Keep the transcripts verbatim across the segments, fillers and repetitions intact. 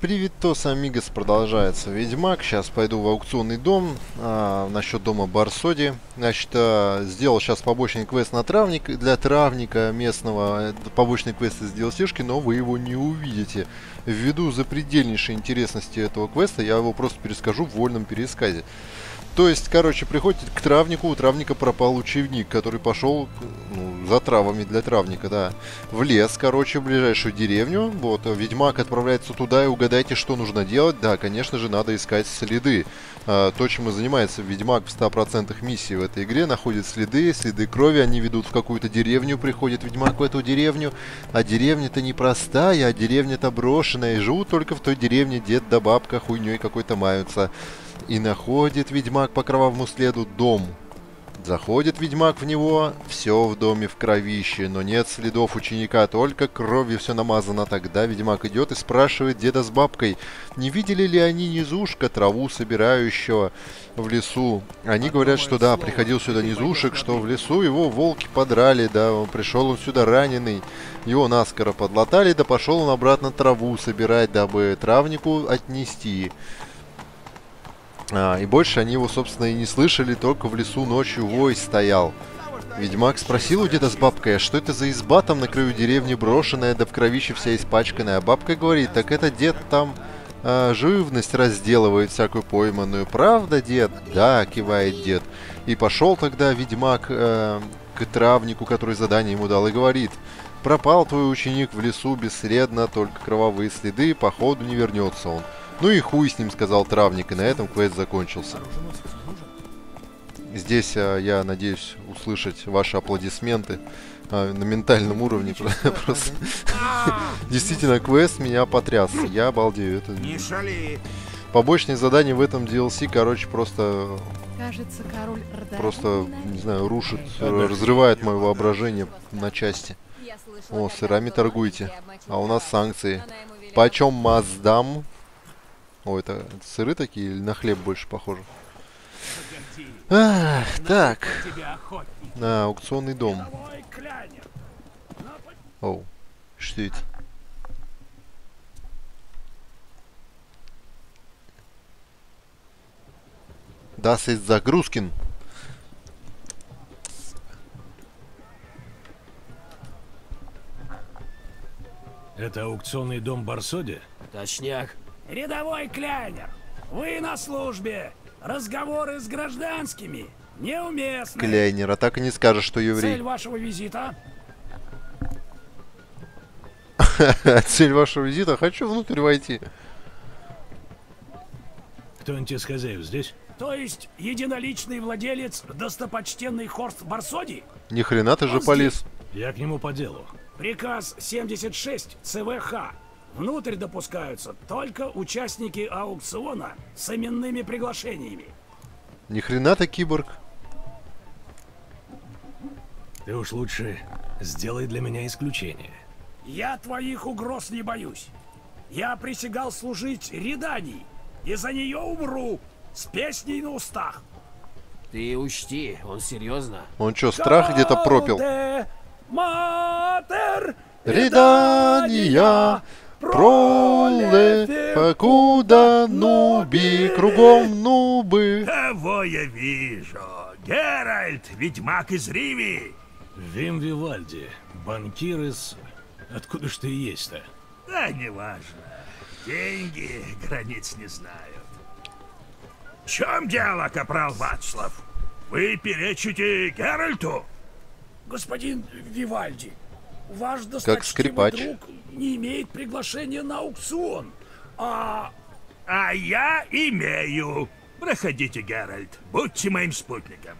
Привитос, амигос, продолжается Ведьмак. Сейчас пойду в аукционный дом. А, насчет дома Барсоди. Значит, а, сделал сейчас побочный квест на травник, для травника местного. Это побочный квест из ди эл си-шки, но вы его не увидите. Ввиду запредельнейшей интересности этого квеста, я его просто перескажу в вольном пересказе. То есть, короче, приходит к травнику, у травника пропал ученик, который пошел, ну, за травами для травника, да, в лес, короче, в ближайшую деревню. Вот, ведьмак отправляется туда, и угадайте, что нужно делать. Да, конечно же, надо искать следы. А, то, чем и занимается ведьмак в ста процентах миссии в этой игре, находит следы, следы крови, они ведут в какую-то деревню, приходит ведьмак в эту деревню, а деревня-то непростая, а деревня-то брошенная, и живут только в той деревне дед да бабка хуйней какой-то маются. И находит ведьмак по кровавому следу дом. Заходит ведьмак в него, все в доме в кровище, но нет следов ученика, только кровью все намазано. Тогда ведьмак идет и спрашивает деда с бабкой, не видели ли они низушка, траву собирающего в лесу. Они говорят, что да, приходил сюда низушек, что в лесу его волки подрали, да, он пришел он сюда раненый, его наскоро подлатали, да пошел он обратно траву собирать, дабы травнику отнести. А, и больше они его, собственно, и не слышали, только в лесу ночью вой стоял. Ведьмак спросил у деда с бабкой, а что это за изба там на краю деревни брошенная, да в кровище вся испачканная. А бабка говорит, так это дед там а, живность разделывает всякую пойманную. Правда, дед? Да, кивает дед. И пошел тогда ведьмак а, к травнику, который задание ему дал, и говорит, пропал твой ученик в лесу бесследно, только кровавые следы, походу не вернется он. Ну и хуй с ним, сказал травник, и на этом квест закончился. Здесь а, я надеюсь услышать ваши аплодисменты а, на ментальном уровне. Просто действительно квест меня потряс. Я обалдею. Это побочные задания в этом ди эл си, короче, просто просто не знаю, рушит, разрывает мое воображение на части. О, сырами торгуйте, а у нас санкции. Почем Маздам? О, это, это сыры такие или на хлеб больше похоже? А, так. На аукционный дом. Оу, что это? Das ist загрузкин. Это аукционный дом Барсоди? Точняк. Рядовой Кляйнер, вы на службе. Разговоры с гражданскими неуместны. Кляйнер, а так и не скажешь, что еврей. Цель вашего визита? Цель вашего визита? Хочу внутрь войти. Кто-нибудь из хозяев здесь? То есть единоличный владелец, достопочтенный Хорст Барсоди? Ни хрена ты же полез. Я к нему по делу. Приказ семьдесят шесть цэ вэ ха. Внутрь допускаются только участники аукциона с именными приглашениями. Ни хрена ты киборг. Ты уж лучше сделай для меня исключение. Я твоих угроз не боюсь. Я присягал служить Редании, и за нее умру с песней на устах. Ты учти, он серьезно? Он что, страх где-то пропил? Матер Редания, проле, покуда нуби, кругом нубы. Кого я вижу? Геральт, ведьмак из Риви. Вим Вивальди, банкир из... Откуда ж ты есть-то? Да, неважно. Деньги границ не знают. В чем дело, капрал Вацлав? Вы перечите Геральту? Господин Вивальди, ваш досточтимый друг не имеет приглашения на аукцион, а... А я имею. Проходите, Геральт, будьте моим спутником.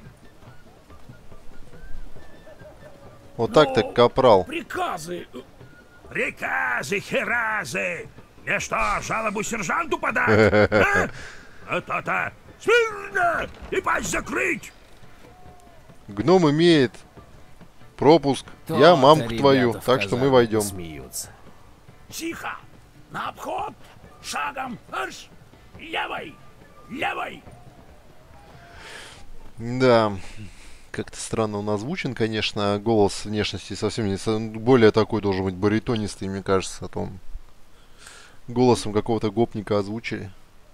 Вот так-то, капрал. Приказы... Приказы, херазы! Мне что, жалобу сержанту подать? А? А то-то! Смирно! И пасть закрыть! Гном имеет пропуск. То Я мамку твою, ребята в так что мы казарме войдем. Смеются. Тихо! На обход! Шагом! Марш! Левой! Левой! Да. Как-то странно он озвучен, конечно. Голос внешности совсем не... Более такой должен быть баритонистый, мне кажется. А то он Голосом какого-то гопника озвучили.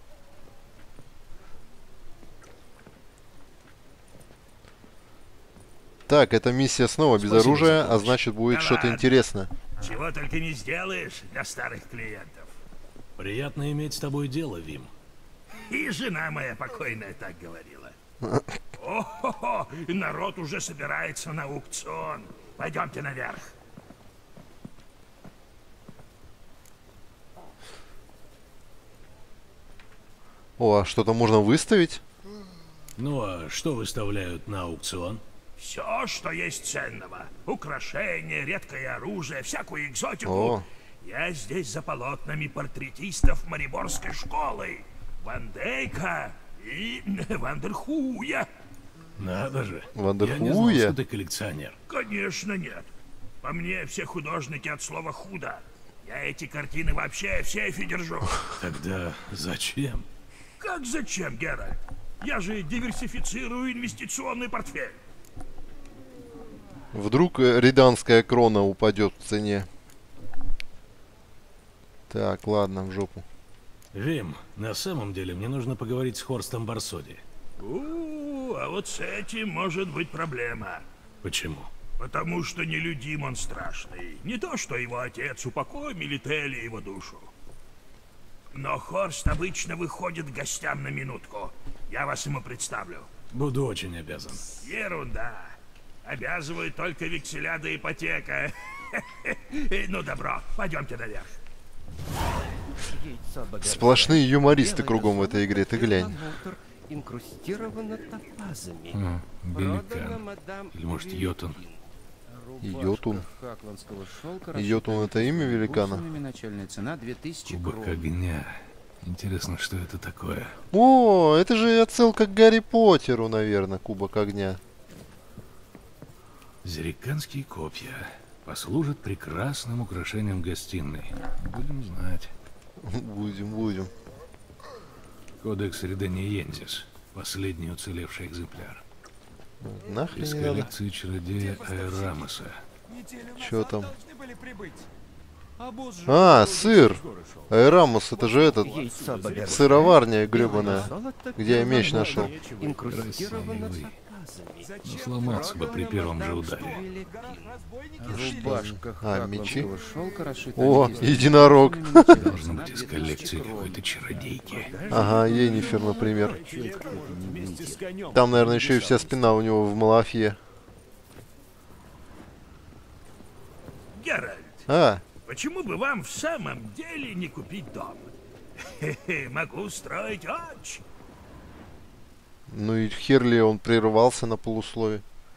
Так, эта миссия снова без Спасибо оружия, за а помощь. значит будет Да что-то ладно. интересное. Чего только не сделаешь для старых клиентов. Приятно иметь с тобой дело, Вим. И жена моя покойная так говорила. О-хо-хо, народ уже собирается на аукцион. Пойдемте наверх. О, а что-то можно выставить? Ну а что выставляют на аукцион? Все, что есть ценного. Украшения, редкое оружие, всякую экзотику. О. Я здесь за полотнами портретистов Мариборской школы. Ван Дейка и Вандерхуя. Надо же. Вандерхуя? Я не знал, что ты коллекционер. Конечно, нет. По мне, все художники от слова «худо». Я эти картины вообще в сейфе держу. Тогда зачем? Как зачем, Геральт? Я же диверсифицирую инвестиционный портфель. Вдруг э, риданская крона упадет в цене. Так, ладно, в жопу. Вим, на самом деле мне нужно поговорить с Хорстом Барсоди. У, а вот с этим может быть проблема. Почему? Потому что нелюдим он страшный. Не то, что его отец, упокой Милители его душу. Но Хорст обычно выходит к гостям на минутку. Я вас ему представлю. Буду очень обязан. Ерунда. Обязывают только векселя да ипотека. Ну, добро, пойдемте наверх. Сплошные юмористы кругом в этой игре, ты глянь. Инкрустировано топазами. А, Продано великан. мадам Или может Вильгин. Йотун. Йотун. Рубашка хакландского шелка, Йотун — это имя великана? бусинами, начальная цена две тысячи Кубок крон. огня. Интересно, что это такое? О, это же отсылка к Гарри Поттеру, наверное, Кубок огня. Зериканские копья послужат прекрасным украшением гостиной. Будем знать. Будем, будем. Кодекс Редениензис. Последний уцелевший экземпляр. Нахрен Из не надо. коллекции чародея Айрамоса. Чё там? А, сыр! Айрамос, это же этот, Яйца богатыря. сыроварня гребаная. Золото Где я меч белого нашел? инкрустировано Красивый. топазами. Ну, сломался бы при первом же ударе. Рубашка А, мечи? хакландского шелка, расшита О, аметистовыми единорог. бусинами, начальная Должно цена быть из две коллекции тысячи крон. какой-то чародейки. Ага, Йеннифер, например. Там, наверное, еще и вся спина у него в малафье. Геральт, А, почему бы вам в самом деле не купить дом? Хе-хе, могу устроить очень. ну и хер ли он прервался на полуслове.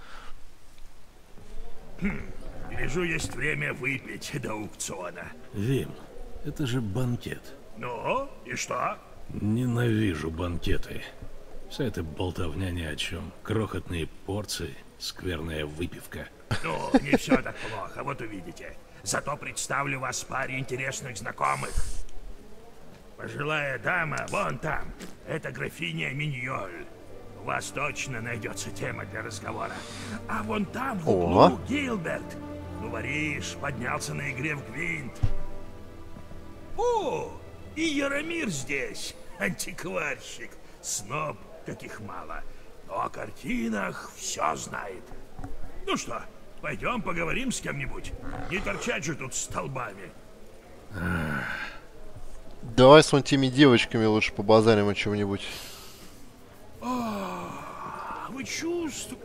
Гляжу, есть время выпить до аукциона. Вим, это же банкет. Ну, и что? Ненавижу банкеты. Вся эта болтовня ни о чем. Крохотные порции, скверная выпивка. Ну, не все так плохо, вот увидите. Зато представлю вас паре интересных знакомых. Пожилая дама вон там. Это графиня Миньоль. У вас точно найдется тема для разговора. А вон там в углу О. Гилберт. Говоришь, поднялся на игре в Гвинт. О, и Яромир здесь. Антикварщик. Сноб, каких мало. Но о картинах все знает. Ну что, пойдем поговорим с кем-нибудь. Не торчать же тут столбами. Давай с вон теми девочками лучше побазарим о чем-нибудь. А вы чувствуете?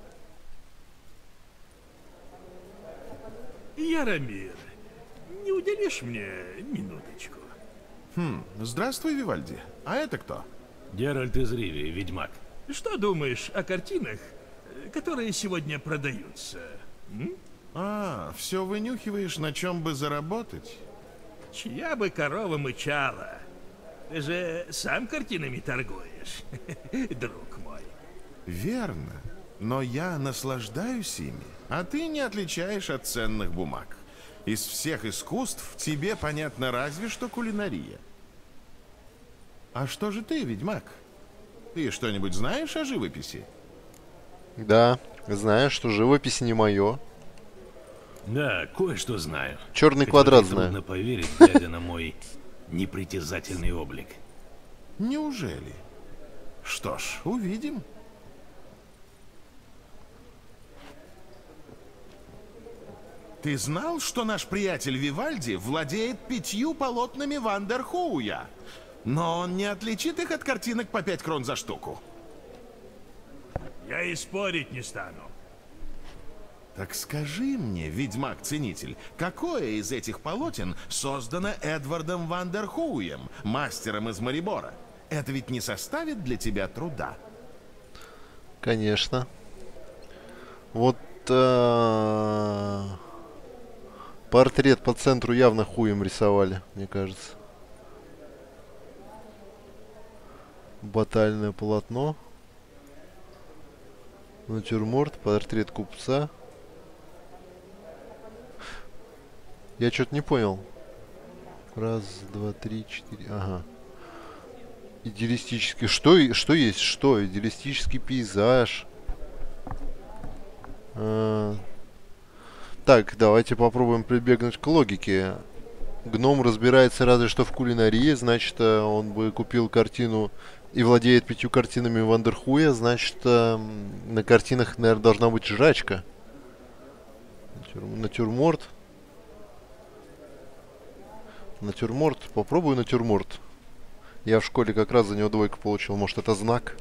Яромир, не уделишь мне минуточку? Хм, здравствуй, Вивальди. А это кто? Геральт из Ривии, ведьмак. Что думаешь о картинах, которые сегодня продаются? М? А, все вынюхиваешь, на чем бы заработать? Чья бы корова мычала? Ты же сам картинами торгуешь, друг мой. Верно. Но я наслаждаюсь ими, а ты не отличаешь от ценных бумаг. Из всех искусств тебе понятно разве что кулинария. А что же ты, ведьмак? Ты что-нибудь знаешь о живописи? Да, знаешь, что живопись не мое. Да, кое-что знаю. Черный Хотя квадрат мне знаю. трудно поверить, глядя на мой непритязательный облик. Неужели? Что ж, увидим. Ты знал, что наш приятель Вивальди владеет пятью полотнами Вандерхуя? Но он не отличит их от картинок по пять крон за штуку. Я и спорить не стану. Так скажи мне, ведьмак-ценитель, какое из этих полотен создано Эдвардом Вандерхуем, мастером из Марибора? Это ведь не составит для тебя труда. Конечно. Вот э, портрет по центру явно хуем рисовали, мне кажется. Батальное полотно. Натюрморт, портрет купца. Я что-то не понял. Раз, два, три, четыре. Ага. Идеалистический. Что, и- что есть? Что? Идеалистический пейзаж. А, Так, давайте попробуем прибегнуть к логике. Гном разбирается разве что в кулинарии, значит, э, он бы купил картину и владеет пятью картинами Вандерхуя, значит, э, на картинах, наверное, должна быть жрачка. Натюр- Натюрморт. Натюрморт. Попробую натюрморт. Я в школе как раз за него двойку получил. Может, это знак?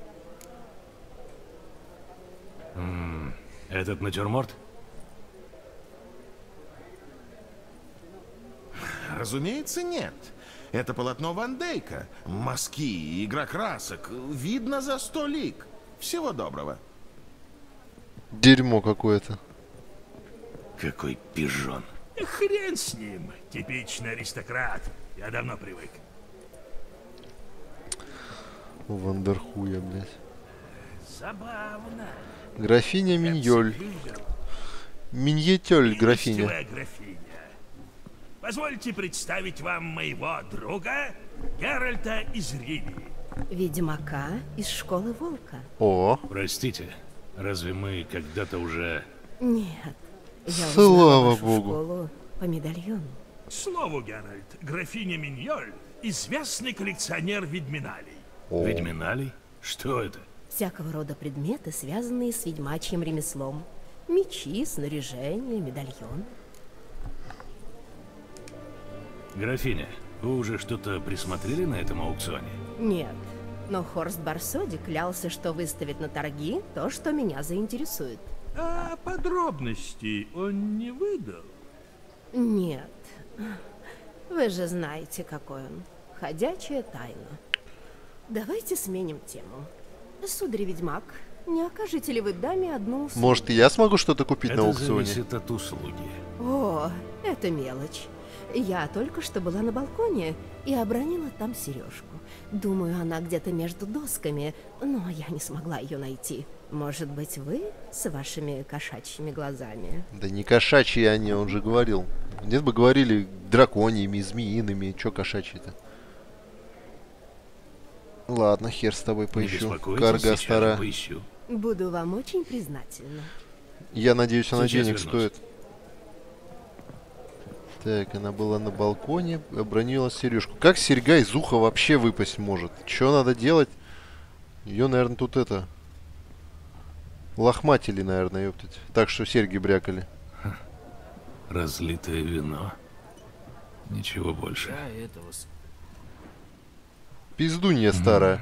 М, Этот натюрморт? Разумеется, нет. Это полотно Ван Дейка. Мазки, игра красок. Видно за сто лик. Всего доброго. Дерьмо какое-то. Какой пижон. Да хрен с ним. Типичный аристократ. Я давно привык. Вандерхуя, блядь. Забавно. Графиня Миньоль. Миньетёль, графиня. Милостивая графиня. Позвольте представить вам моего друга Геральта из Ривии. Ведьмака из школы волка. О, Простите, разве мы когда-то уже... Нет, я Слава узнала вашу богу. школу по медальону. К слову, Геральт, графиня Миньоль — известный коллекционер ведьминалей. о. Ведьминалий? Что это? Всякого рода предметы, связанные с ведьмачьим ремеслом. Мечи, снаряжение, медальон. Графиня, вы уже что-то присмотрели на этом аукционе? Нет, но Хорст Барсоди клялся, что выставит на торги то, что меня заинтересует. А подробностей он не выдал? Нет, вы же знаете, какой он. Ходячая тайна. Давайте сменим тему. Сударь ведьмак, не окажете ли вы даме одну услугу? Может, и я смогу что-то купить на Это аукционе? зависит от услуги. О, это мелочь. Я только что была на балконе и обронила там сережку. Думаю, она где-то между досками, но я не смогла ее найти. Может быть, вы с вашими кошачьими глазами? Да не кошачьи они, он же говорил. Нет бы говорили драконьими, змеиными. Чё кошачьи-то? Ладно, хер с тобой Не поищу. беспокойтесь, Карга сейчас старая. же поищу. Буду вам очень признательна. Я надеюсь, она Сейчас денег вернусь. стоит. Так, она была на балконе, обронила сережку. Как серьга из уха вообще выпасть может? Что надо делать? Ее, наверное, тут это... Лохматили, наверное, ёптать. Так что серьги брякали. Разлитое вино. Ничего больше. Да, этого... с- Пиздунья старая.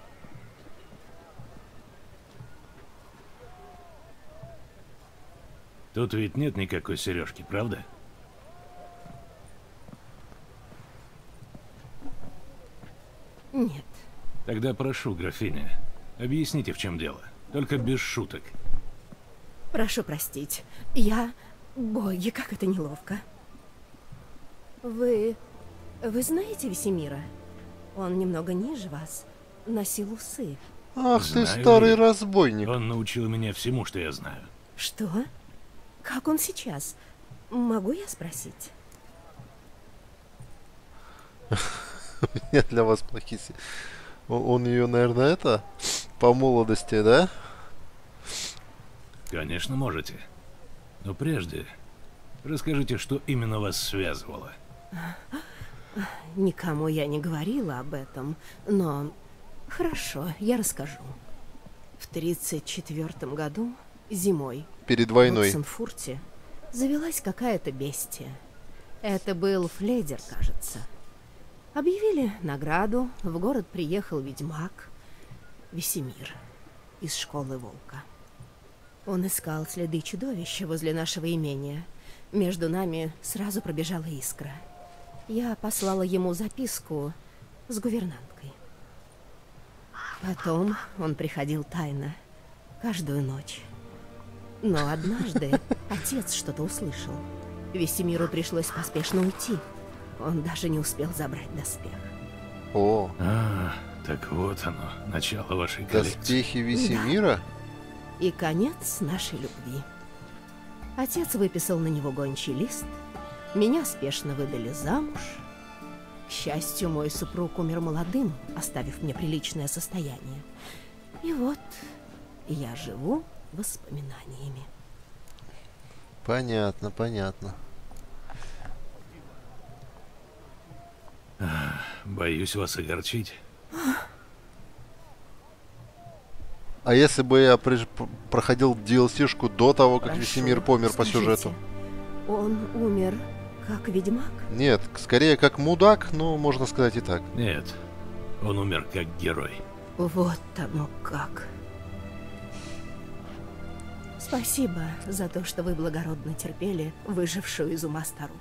Тут ведь нет никакой сережки, правда? Нет, Тогда прошу, графиня, объясните, в чем дело. Только без шуток. прошу простить. Я... Боги, как это неловко. Вы... Вы знаете Весемира? Он немного ниже вас. Носил усы. Ах ты, Знаю старый ли. разбойник. Он научил меня всему, что я знаю. Что? Как он сейчас? Могу я спросить? Нет для вас плохие се- Он, он ее, наверное, это... По молодости, да? Конечно, можете. Но прежде расскажите, что именно вас связывало. Никому я не говорила об этом, но... Хорошо, я расскажу. В тридцать четвёртом году, зимой, Перед в войной. Оксенфурте завелась какая-то бестия. Это был Флейдер, кажется. Объявили награду, в город приехал ведьмак Весемир из школы волка. Он искал следы чудовища возле нашего имения. Между нами сразу пробежала искра. Я послала ему записку с гувернанткой. Потом он приходил тайно, каждую ночь. Но однажды отец что-то услышал. Весемиру пришлось поспешно уйти. Он даже не успел забрать доспех. О, А, так вот оно, начало вашей коллекции. доспехи Весемира? И конец нашей любви. Отец выписал на него гончий лист. Меня спешно выдали замуж. К счастью, мой супруг умер молодым, оставив мне приличное состояние. И вот я живу воспоминаниями. Понятно, понятно. Боюсь вас огорчить. А если бы я приж- п- проходил ди эл си-шку до того, как Прошу, Весемир помер по скажите, сюжету? Он умер как ведьмак? Нет, скорее как мудак, но можно сказать и так. Нет, он умер как герой. Вот оно как. Спасибо за то, что вы благородно терпели выжившую из ума старуху.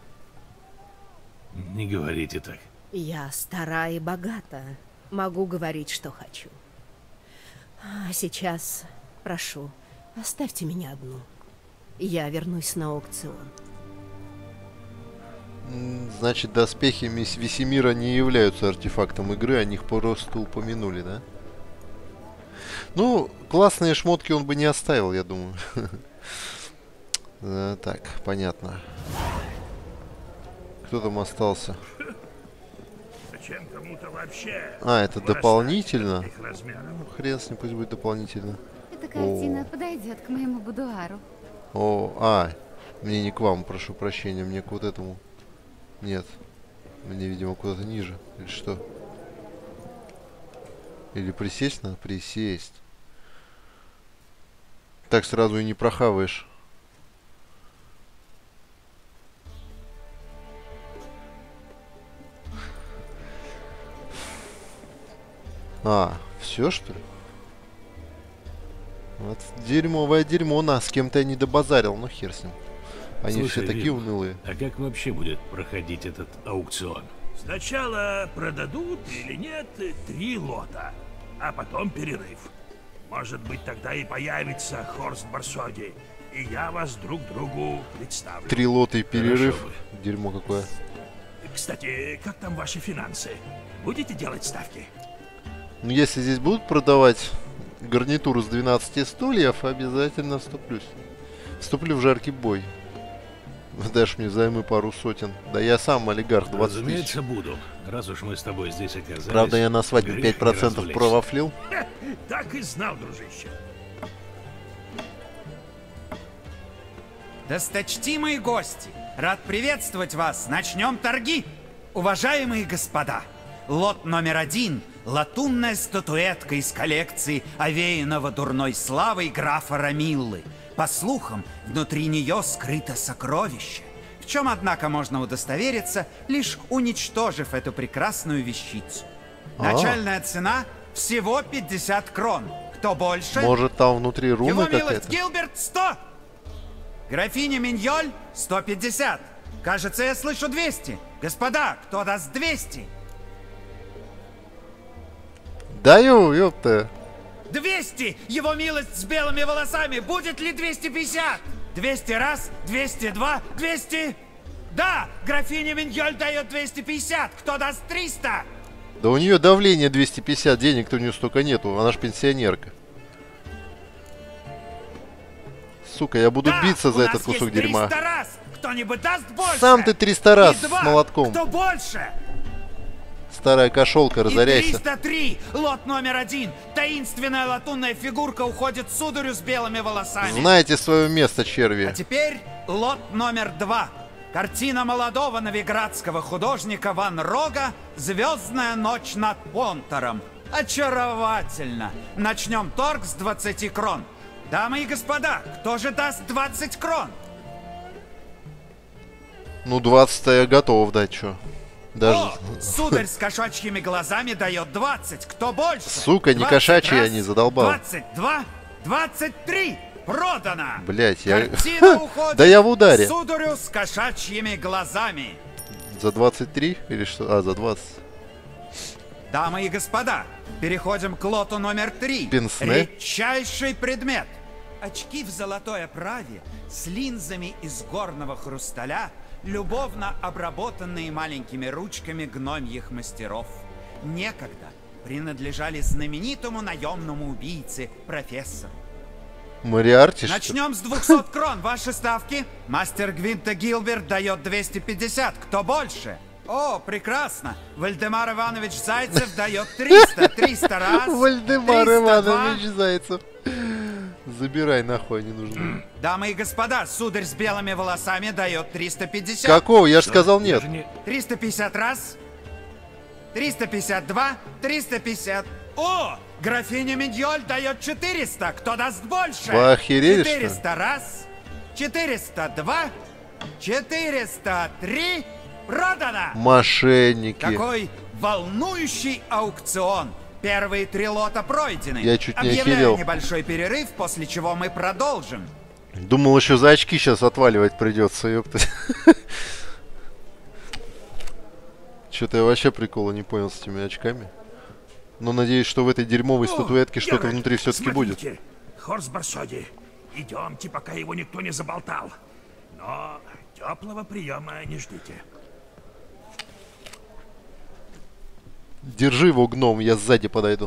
Не говорите так. Я стара и богата. Могу говорить, что хочу. А сейчас, прошу, оставьте меня одну. Я вернусь на аукцион. М, Значит, доспехи Мис- Весемира не являются артефактом игры, о них просто упомянули, да? Ну, классные шмотки он бы не оставил, я думаю. Э, Так, понятно. Кто там остался? Зачем кому-то вообще? А, это вырастать дополнительно? таких размеров? Ну, хрен с ним, пусть будет дополнительно. Эта картина подойдет к моему будуару. О, а, мне не к вам, прошу прощения, мне к вот этому. Нет, мне, видимо, куда-то ниже. Или что? Или присесть надо? Присесть. Так сразу и не прохаваешь. А, все что ли? Вот дерьмовое дерьмо, на, с кем-то я не добазарил, ну хер с ним. Они Слушай, все такие Вим, унылые. А как вообще будет проходить этот аукцион? Сначала продадут или нет три лота, а потом перерыв. Может быть, тогда и появится Хорст Барсоди, и я вас друг другу представлю. Три лота и перерыв. Хорошо Дерьмо какое. Кстати, как там ваши финансы? Будете делать ставки? Ну, если здесь будут продавать гарнитуру с двенадцати стульев, обязательно вступлюсь. Вступлю в жаркий бой. Дашь мне взаймы пару сотен. Да я сам олигарх, двадцать тысяч. Разумеется, буду. Раз уж мы с тобой здесь оказались. Правда, я на свадьбе грех пять не процентов развлечься. провафлил. Так и знал, дружище. Досточтимые гости, рад приветствовать вас. Начнем торги. Уважаемые господа, лот номер один – латунная статуэтка из коллекции овеянного дурной славой графа Рамиллы. По слухам, внутри нее скрыто сокровище, в чем, однако, можно удостовериться, лишь уничтожив эту прекрасную вещицу. А. Начальная цена – всего пятьдесят крон. Кто больше? Может, там внутри руны Его милость какая-то? Гилберт сто. Графиня Миньоль сто пятьдесят. Кажется, я слышу двести. Господа, кто даст двести? Даю, ёпта. двести! Его милость с белыми волосами! Будет ли двести пятьдесят? двести раз, двести два, двести... Да! Графиня Миньоль дает двести пятьдесят! Кто даст триста? Да у нее давление двести пятьдесят, денег-то у нее столько нету. Она ж пенсионерка. Сука, я буду Да, биться у за нас этот кусок есть дерьма. триста раз! Кто-нибудь даст больше? Сам ты триста раз И два. с молотком. Кто больше? Старая кошелка, И разоряйся. триста три! Лот номер один! Таинственная латунная фигурка уходит сударю с белыми волосами. Знаете свое место, черви. А теперь лот номер два. Картина молодого новиградского художника Ван Рога «Звездная ночь над Понтором». Очаровательно! Начнем торг с двадцати крон. Дамы и господа, кто же даст двадцать крон? Ну, двадцать я готов дать, чё. Даже... О, сударь с кошачьими глазами дает двадцать. Кто больше? Сука, не кошачьи они, задолбал. двадцать два, двадцать три. Продано! Блять, я... Картина уходит Да я в ударе. сударю с кошачьими глазами. За двадцать три или что? А, за двадцать. Дамы и господа, переходим к лоту номер три. Пенсне? Редчайший предмет. Очки в золотой оправе с линзами из горного хрусталя, любовно обработанные маленькими ручками гномьих мастеров. Некогда принадлежали знаменитому наемному убийце, профессору. Мориарти, что ли? Начнем с двухсот крон. Ваши ставки. Мастер Гвинта Гилберт дает двести пятьдесят. Кто больше? О, прекрасно. Вальдемар Иванович Зайцев дает триста. триста раз. Вальдемар триста два. Иванович Зайцев. Забирай нахуй, не нужно. Дамы и господа, сударь с белыми волосами дает триста пятьдесят. Какого? Я же сказал нет. триста пятьдесят раз. триста пятьдесят два. триста пятьдесят. О! Графиня Медьоль дает четыреста. Кто даст больше? Вы охерели, что ли? четыреста раз. четыреста два. четыреста три. Продано! Мошенники. Какой волнующий аукцион. Первые три лота пройдены. Я чуть не Объявляю охерел. небольшой перерыв, после чего мы продолжим. Думал, еще за очки сейчас отваливать придется, ёпта. Что-то я вообще прикола не понял с этими очками. Но надеюсь, что в этой дерьмовой статуэтке что-то внутри все-таки будет. Хорст Барсоди, идемте, пока его никто не заболтал. Но теплого приема не ждите. Держи его, гном, я сзади подойду.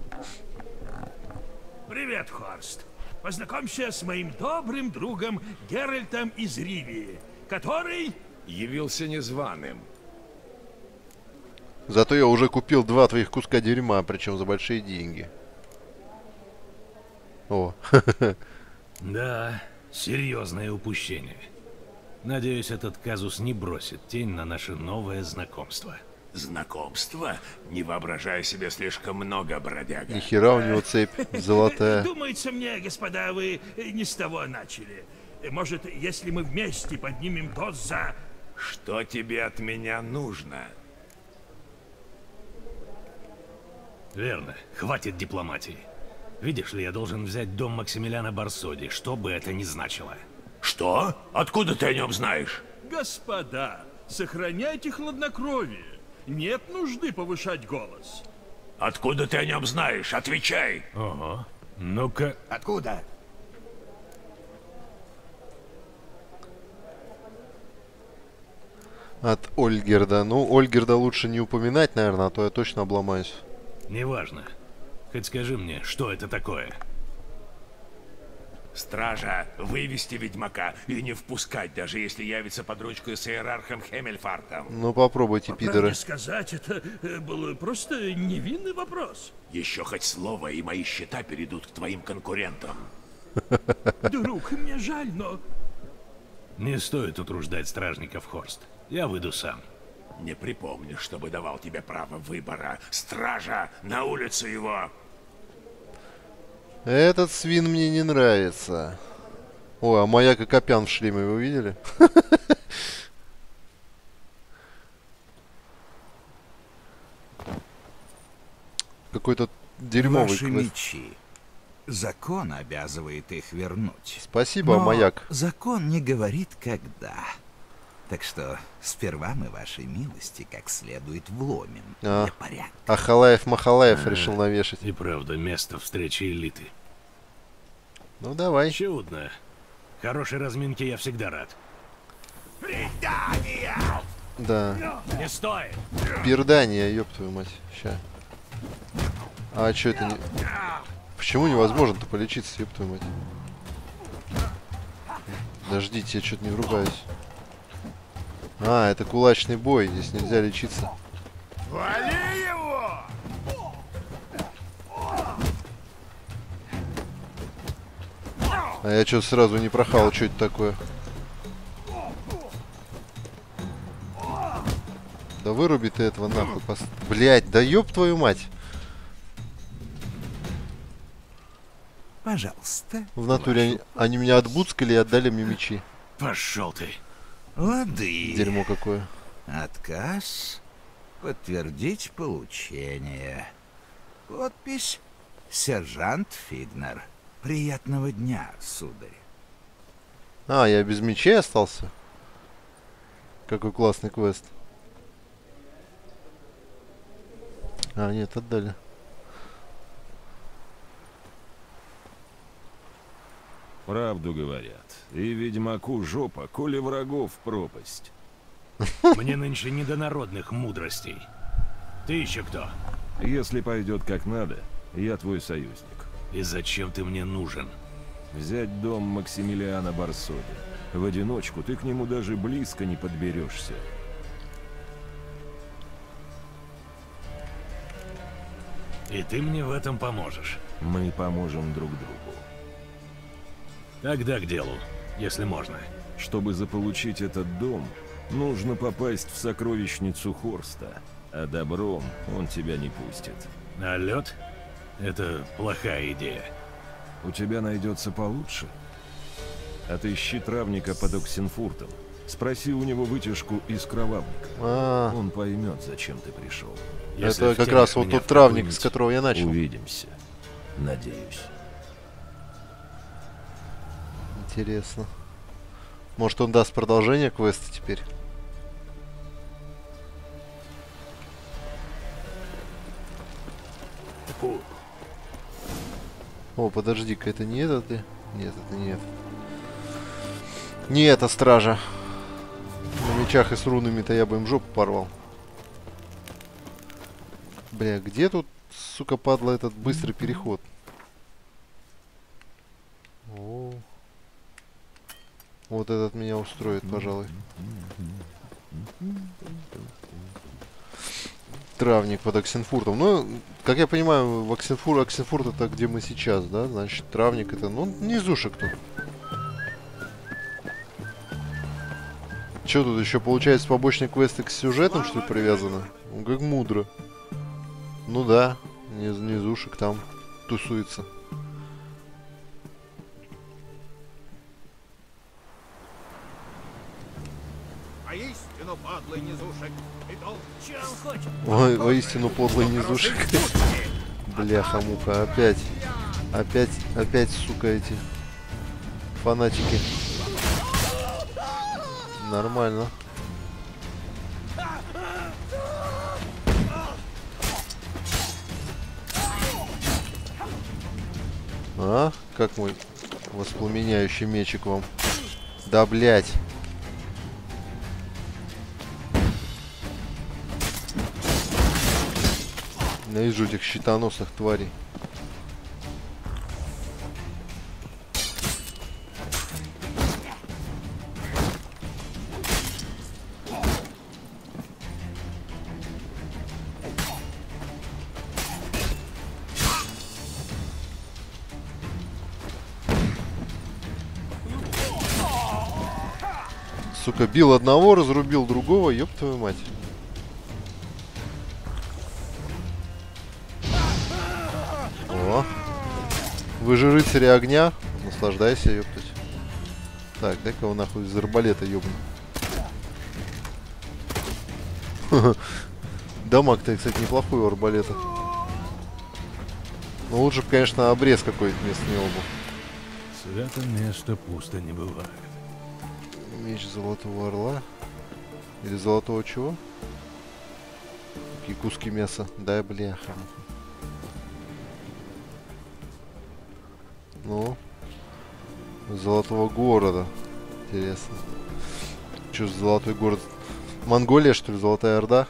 Привет, Хорст. Познакомься с моим добрым другом Геральтом из Ривии, который... Явился незваным. Зато я уже купил два твоих куска дерьма, причем за большие деньги. О. Да, серьезное упущение. Надеюсь, этот казус не бросит тень на наше новое знакомство. Знакомство? Не воображай себе слишком много, бродяга. Нихера у него цепь золотая. Думается мне, господа, вы не с того начали. Может, если мы вместе поднимем тост за... Что тебе от меня нужно? Верно. Хватит дипломатии. Видишь ли, я должен взять дом Максимилиана Барсоди, что бы это ни значило. Что? Откуда ты о нем знаешь? Господа, сохраняйте хладнокровие. Нет нужды повышать голос. Откуда ты о нем знаешь? Отвечай. Ого. Ну-ка. Откуда? От Ольгерда. Ну, Ольгерда лучше не упоминать, наверное, а то я точно обломаюсь. Неважно. Хоть скажи мне, что это такое? Стража, вывести ведьмака и не впускать, даже если явится под ручку с иерархом Хеммельфартом. Ну попробуйте, По пидоры. правде сказать, это э, был просто невинный вопрос. Еще хоть слово, и мои счета перейдут к твоим конкурентам. Друг, мне жаль, но... Не стоит утруждать стражников, Хорст. Я выйду сам. Не припомню, чтобы давал тебе право выбора. Стража, на улицу его! Этот свин мне не нравится. Ой, а маяк и Копян в шлеме вы видели? Какой-то дерьмовый Ваши квест. мечи. Закон обязывает их вернуть. Спасибо, Но маяк. закон не говорит когда. Так что сперва мы вашей милости как следует вломим А, для порядка. а Халаев-Махалаев А, решил навешать. И правда, место встречи элиты. Ну давай. Чудно. Хорошей разминки я всегда рад. Предание! Да. Не стоит! Пердание, ёб твою мать. Ща. А чё это не... Почему невозможно-то полечиться, ёб твою мать? Подождите, я что-то не врубаюсь. А, это кулачный бой, здесь нельзя лечиться. Вали его! А я что-то сразу не прохал, что это такое? Да выруби ты этого нахуй. Пос... Блять, да ёб твою мать. Пожалуйста. В натуре они, они меня отбуцкали и отдали мне мечи. Пошел ты. Лады. Дерьмо какое. Отказ. Подтвердить получение. Подпись. Сержант Фигнер. Приятного дня, сударь. А, я без мечей остался? Какой классный квест. А, нет, отдали. Правду говорят. И ведьмаку жопа, коли врагов пропасть. Мне нынче не до народных мудростей. Ты еще кто? Если пойдет как надо, я твой союзник. И зачем ты мне нужен? Взять дом Максимилиана Барсоди. В одиночку ты к нему даже близко не подберешься. И ты мне в этом поможешь. Мы поможем друг другу. Тогда к делу, если можно. Чтобы заполучить этот дом, нужно попасть в сокровищницу Хорста, а добром он тебя не пустит. А лед? Это плохая идея. У тебя найдется получше. Отыщи травника под Оксенфуртом. Спроси у него вытяжку из кровавника. А -а -а. Он поймет, зачем ты пришел. Это как раз вот тот травник, с которого я начал. Увидимся. Надеюсь. Интересно. Может, он даст продолжение квеста теперь? О, подожди-ка, это не этот ли? Нет, это не этот. Не это стража. На мечах и с рунами-то я бы им жопу порвал. Бля, где тут, сука, падла, этот быстрый переход? О. Вот этот меня устроит, пожалуй. Травник под Оксенфуртом. Ну, как я понимаю, в Оксенфур, Оксенфурт это где мы сейчас, да? Значит, травник это, ну, низушек тут. Че тут еще получается побочные квесты к сюжетам, что ли, привязаны? Ну, как мудро. Ну да, низ, низушек там тусуется. Воистину подлый низушек. И то, чем хочет. Ой, воистину подлый низушек. Бляха-муха, опять. Опять, опять, сука, эти фанатики. Нормально. А? Как мой воспламеняющий мечик вам? Да, блять. Ненавижу этих щитоносных тварей. Сука, бил одного, разрубил другого, ёб твою мать. О. Вы же рыцари огня. Наслаждайся, ёптать. Так, дай-ка его нахуй из арбалета ёбну. Дамаг-то, кстати, неплохой у арбалета. Ну лучше бы, конечно, обрез какой-то вместо него был. Свято место пусто не бывает. Меч золотого орла. Или золотого чего? Какие куски мяса. Да, бляха. Ну. Золотого города. Интересно. Что за золотой город? Монголия, что ли? Золотая Орда?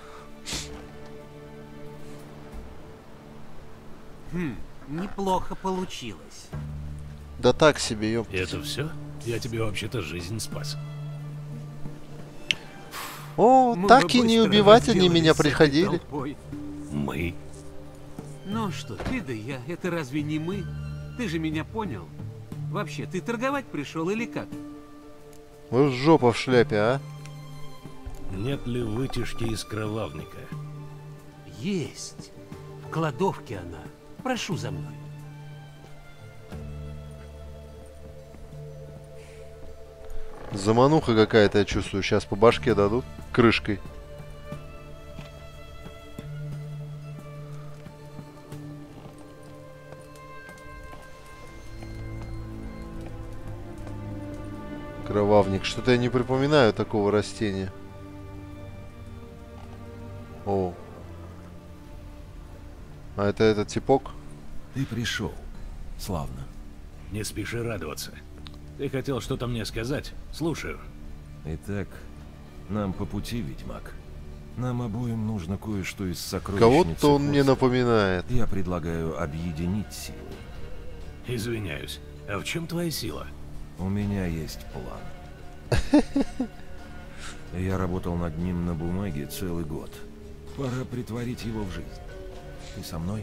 Хм, неплохо получилось. Да так себе, ёп. И это все? Я тебе вообще-то жизнь спас. О, Мы так бы и не быстро убивать они разделались меня с этой приходили. толпой. Мы? Ну что, ты да я, это разве не мы? Ты же меня понял. Вообще, ты торговать пришел или как? Вот жопа в шляпе, а? нет ли вытяжки из кровавника? Есть. В кладовке она. Прошу за мной. Замануха какая-то, я чувствую. Сейчас по башке дадут крышкой. Кровавник. Что-то я не припоминаю такого растения. О. А это этот типок? Ты пришел. Славно. Не спеши радоваться. Ты хотел что-то мне сказать? Слушаю. Итак, нам по пути, ведьмак. Нам обоим нужно кое-что из сокровищницы. Кого-то он мне напоминает. Я предлагаю объединить силы. Извиняюсь. А в чем твоя сила? У меня есть план. Я работал над ним на бумаге целый год. Пора притворить его в жизнь. Ты со мной?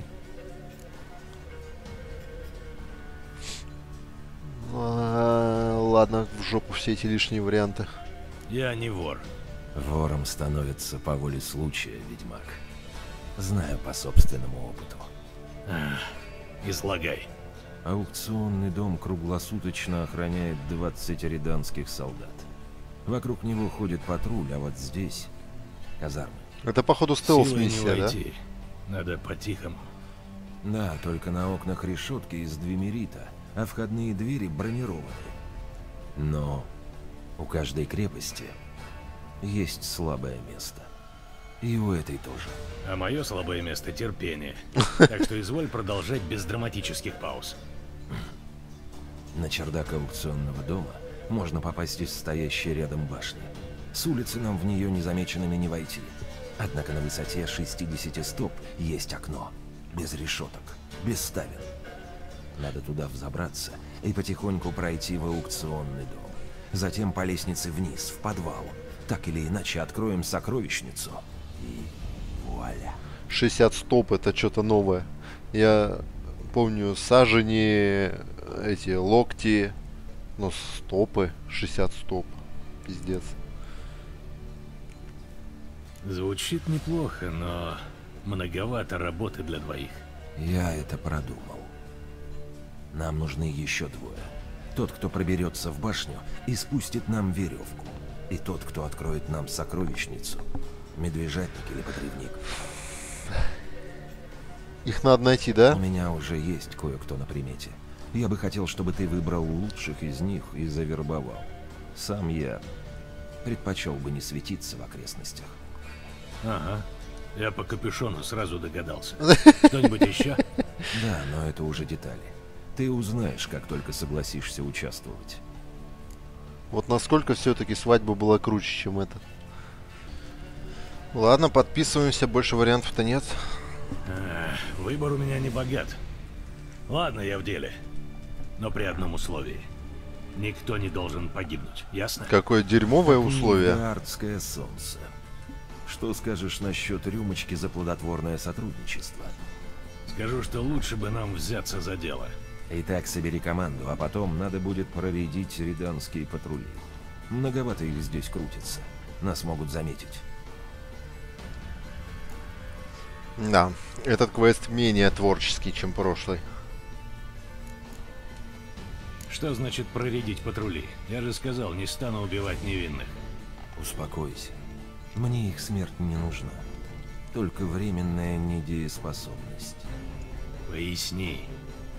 А, ладно, в жопу все эти лишние варианты. Я не вор. Вором становится по воле случая, ведьмак. Знаю по собственному опыту. Ах, излагай. Аукционный дом круглосуточно охраняет двадцать риданских солдат. Вокруг него ходит патруль, а вот здесь казармы. Это, походу, стелс-миссия, да? Надо по-тихому. Да, только на окнах решетки из двемерита, а входные двери бронированы. Но у каждой крепости есть слабое место. И у этой тоже. А мое слабое место — терпение. Так что изволь продолжать без драматических пауз. На чердак аукционного дома можно попасть из стоящей рядом башни. С улицы нам в нее незамеченными не войти. Однако на высоте шестидесяти стоп есть окно. Без решеток, без ставен. Надо туда взобраться и потихоньку пройти в аукционный дом. Затем по лестнице вниз, в подвал. Так или иначе откроем сокровищницу. И вуаля. шестьдесят стоп, это что-то новое. Я помню сажени, эти локти, но стопы, шестьдесят стоп. Пиздец. Звучит неплохо, но многовато работы для двоих. Я это продумал. Нам нужны еще двое. Тот, кто проберется в башню и спустит нам веревку. И тот, кто откроет нам сокровищницу. Медвежатник или подрывник. Их надо найти, да? У меня уже есть кое-кто на примете. Я бы хотел, чтобы ты выбрал лучших из них и завербовал. Сам я предпочел бы не светиться в окрестностях. Ага. Я по капюшону сразу догадался. Кто-нибудь еще? Да, но это уже детали. Ты узнаешь, как только согласишься участвовать. Вот насколько все-таки свадьба была круче, чем это. Ладно, подписываемся, больше вариантов-то нет. А, выбор у меня не богат. Ладно, я в деле. Но при одном условии. Никто не должен погибнуть, ясно? Какое дерьмовое условие. Мидгардское солнце. Что скажешь насчет рюмочки за плодотворное сотрудничество? Скажу, что лучше бы нам взяться за дело. Итак, собери команду, а потом надо будет проредить риданские патрули. Многовато их здесь крутится. Нас могут заметить. Да, этот квест менее творческий, чем прошлый. Что значит проредить патрули? Я же сказал, не стану убивать невинных. Успокойся. Мне их смерть не нужна. Только временная недееспособность. Поясни.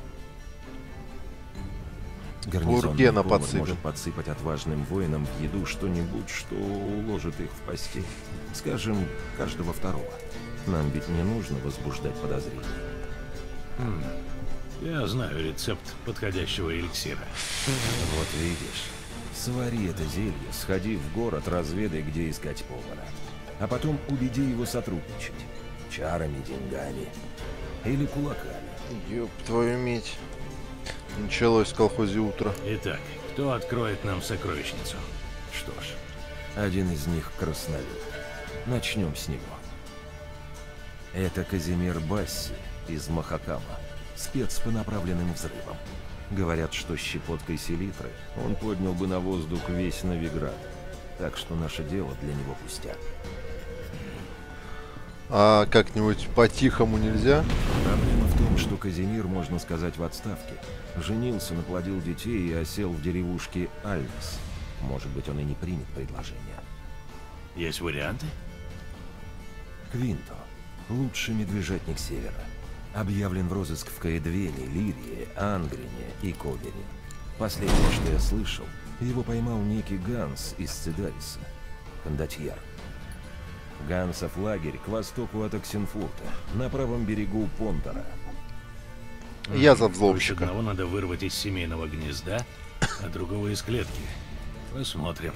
Гарнизонный повар может подсыпать отважным воинам в еду что-нибудь, что уложит их в постель. Скажем, каждого второго. Нам ведь не нужно возбуждать подозрения. Хм. Я знаю рецепт подходящего эликсира. Вот видишь. Свари это зелье, сходи в город, разведай, где искать повара. А потом убеди его сотрудничать. Чарами, деньгами. Или кулаками. Ёб твою медь. Началось в колхозе утро. Итак, кто откроет нам сокровищницу? Что ж, один из них краснолюд. Начнем с него. Это Казимир Басси из Махакама. Спец по направленным взрывам. Говорят, что щепоткой селитры он поднял бы на воздух весь Новиград. так что наше дело для него пустяк. А как-нибудь по-тихому нельзя? Проблема в том, что Казимир, можно сказать, в отставке. Женился, наплодил детей и осел в деревушке Альвис. Может быть, он и не примет предложение. Есть варианты? Квинто. Лучший медвежатник Севера. Объявлен в розыск в Каэдвене, Лирии, Ангрине и Кобере. Последнее, что я слышал, его поймал некий Ганс из Цидариса. Кондотьяр. Гансов лагерь к востоку от Оксенфурта, на правом берегу Понтера. Я за взломщика. Одного надо вырвать из семейного гнезда, а другого из клетки. Посмотрим.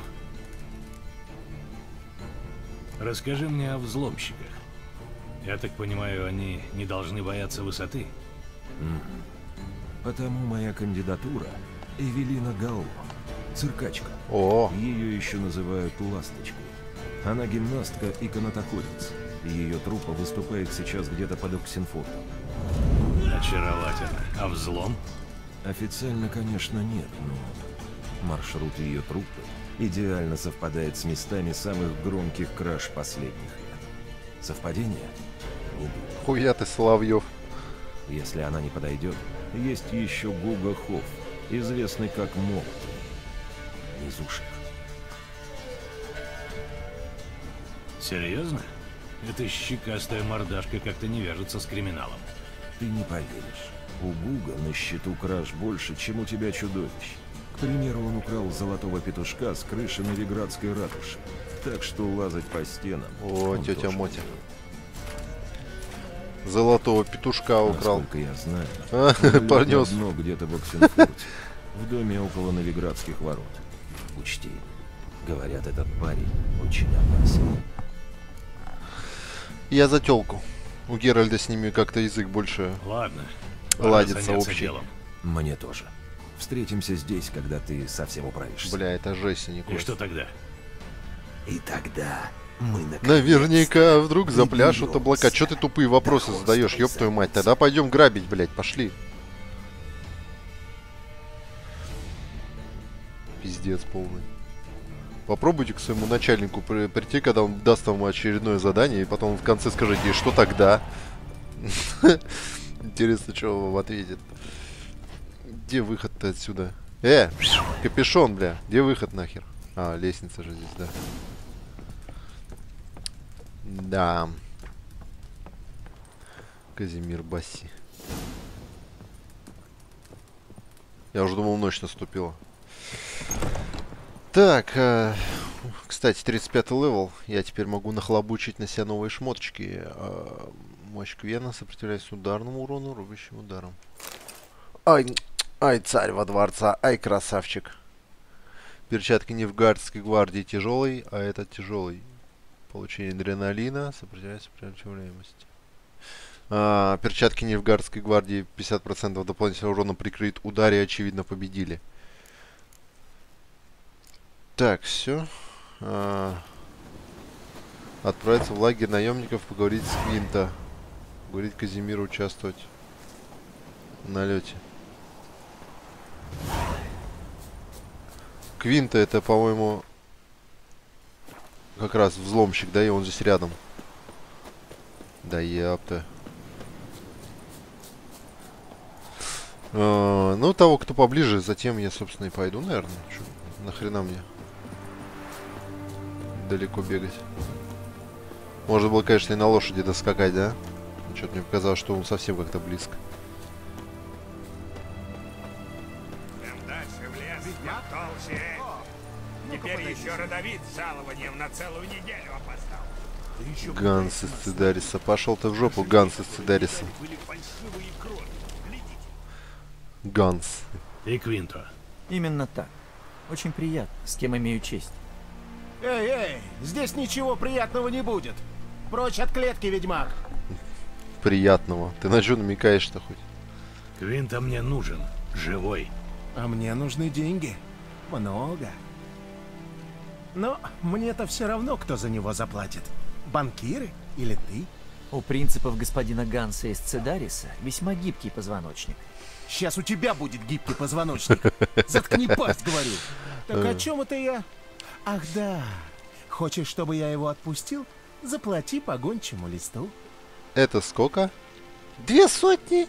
Расскажи мне о взломщиках. Я так понимаю, они не должны бояться высоты? Mm-hmm. Потому моя кандидатура — Эвелина Галло, циркачка. О. Ее еще называют Ласточкой. Она гимнастка и канатоходец. Ее труппа выступает сейчас где-то под Оксенфуртом. Очаровательно. А взлом? Официально, конечно, нет, но маршрут ее труппы идеально совпадает с местами самых громких краж последних лет. Совпадение? Не думаю. Хуя ты, Соловьев. Если она не подойдет, есть еще Гуга Хофф, известный как Молот. Низушек. Серьезно? Эта щекастая мордашка как-то не вяжется с криминалом. Ты не поверишь. У Гуга на счету краж больше, чем у тебя чудовищ. К примеру, он украл золотого петушка с крыши Новиградской ратуши. Так что лазать по стенам... О, тетя Мотя. Золотого петушка украл. Насколько я знаю, понес дно где-то в Оксенфурте, в доме около Новиградских ворот. Учти, говорят, этот парень очень опасен. Я за тёлку. У Геральда с ними как-то язык больше Ладно, ладится общий. Делом. Мне тоже. Встретимся здесь, когда ты совсем управишься. Бля, это жесть, а не И что тогда? И тогда мы наконец... Наверняка вдруг запляшут облака. Чё ты тупые вопросы задаешь, ёб твою мать? Тогда пойдем грабить, блядь, пошли. Пиздец полный. Попробуйте к своему начальнику при прийти, когда он даст вам очередное задание, и потом в конце скажите, и что тогда? Интересно, что вам ответит. Где выход-то отсюда? Э, капюшон, бля. Где выход нахер? А, лестница же здесь, да. Да. Казимир Басси. Я уже думал, ночь наступила. Так, э, кстати, тридцать пятый левел. Я теперь могу нахлобучить на себя новые шмоточки. Э, мощь Квена сопротивляется ударному урону, рубящим ударом. Ай, ай, царь во дворца, ай, красавчик. Перчатки Нильфгардской гвардии тяжелый, а этот тяжелый. Получение адреналина, сопротивляется сопротивляемости. А, перчатки Нильфгардской гвардии пятьдесят процентов дополнительного урона прикрыт удар и очевидно победили. Так, все. А, отправиться в лагерь наемников, поговорить с Квинто. Говорить Казимиру участвовать в налете. Квинто это, по-моему, как раз взломщик, да, и он здесь рядом. Да ёпта. А, ну, того, кто поближе, затем я, собственно, и пойду, наверное. Чё, нахрена мне далеко бегать? Можно было, конечно, и на лошади доскакать, да? Что-то мне показалось, что он совсем как-то близко. Чем дальше в лес, тем толще. Теперь еще родовид с жалованием на целую неделю опоздал. Ганс из Цидариса. Пошел ты в жопу, Ганс из Цидариса. Ганс. И Квинто. Именно так. Очень приятно, с кем имею честь. Эй, эй, здесь ничего приятного не будет. Прочь от клетки, ведьмак. Приятного. Ты на что намекаешь-то хоть? Квинто мне нужен. Живой. А мне нужны деньги. Много. Но мне-то все равно, кто за него заплатит. Банкиры или ты? У принципов господина Ганса из Цидариса весьма гибкий позвоночник. Сейчас у тебя будет гибкий позвоночник. Заткни пасть, говорю. Так о чем это я? Ах да, хочешь, чтобы я его отпустил? Заплати по гончему листу. Это сколько? Две сотни?